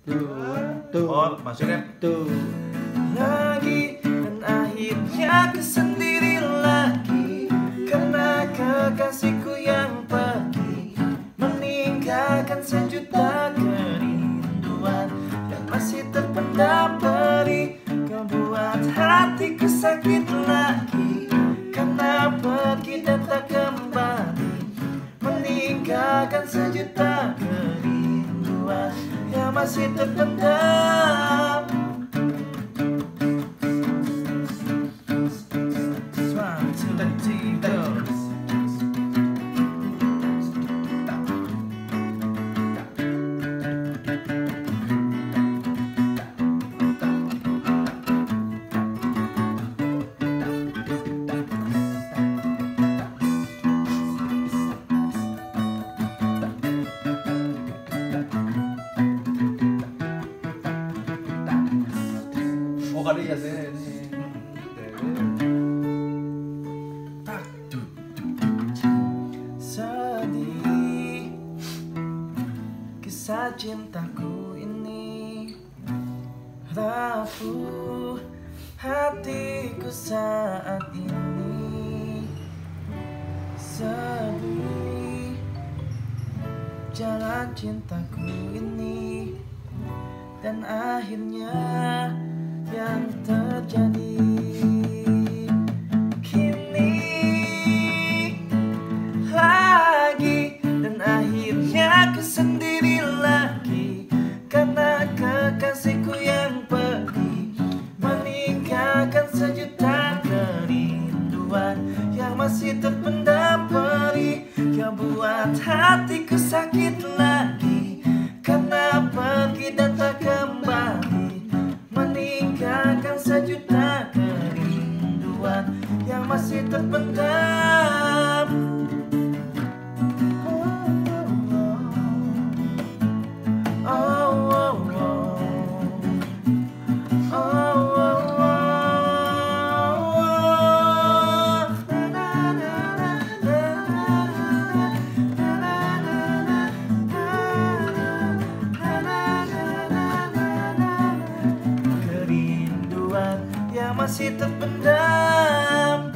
Oh, maksudnya lagi dan akhirnya aku sendiri lagi karena kekasihku yang pergi meninggalkan sejuta kerinduan yang masih terpendam perih. Kau buat hatiku sakit lagi karena pergi dan tak kembali meninggalkan sejuta kerinduan yang masih terpendam. oh kali ya sih ini. Sedih kisah cintaku ini rapuh hatiku saat ini. Sedih jalan cintaku ini dan akhirnya yang terjadi kini lagi dan akhirnya aku sendiri lagi karena kekasihku yang pergi meninggalkan sejuta kerinduan yang masih terpendam perih. Kau buat hatiku sakit lagi karena pergi dan tak kembali meninggalkan sejuta kerinduan yang masih terpendam. Kerinduan yang masih terpendam.